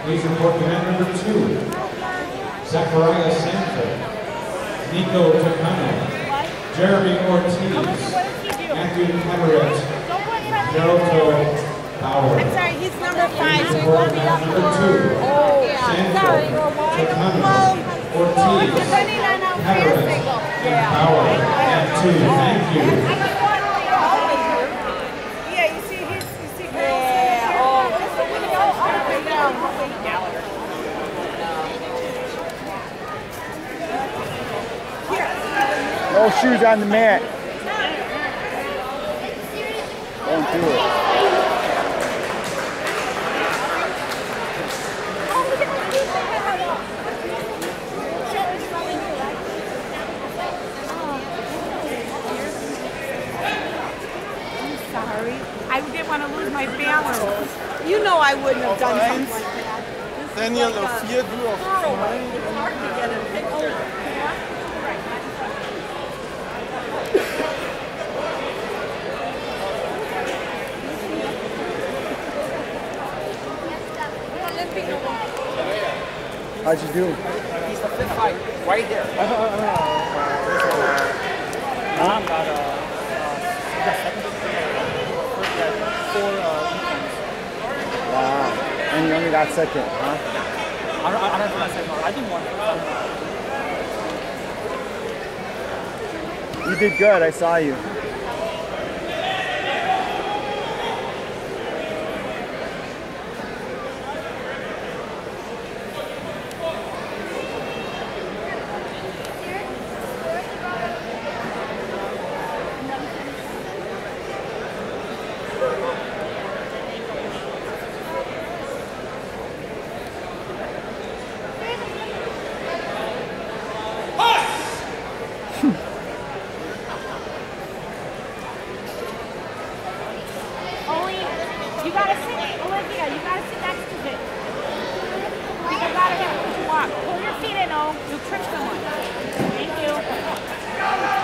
Please report event number 2. Zachariah Sanford, Nico Takano, Jeremy Ortiz, Matthew Cabaret, Geraldo Bauer. I'm sorry, he's number 5. Please report event number 2. Oh, yeah. Sanford, Takano, Ortiz, Cabaret, and Bauer at 2. Thank you. Yeah, you see, you see girls. No shoes on the mat. Don't do it. I'm sorry. I didn't want to lose my balance. You know I wouldn't have done something like that. Daniel, auf 4, du auf 2. It's hard to get it. How'd you do? He's the 5th fight, right there. Mom got Wow. And you only got second, huh? I don't know if that's second. I did one. You did good, I saw you. You gotta sit, Olivia, you gotta sit next to it. You gotta get what you want. Pull your feet in, oh. You'll trip someone. Thank you.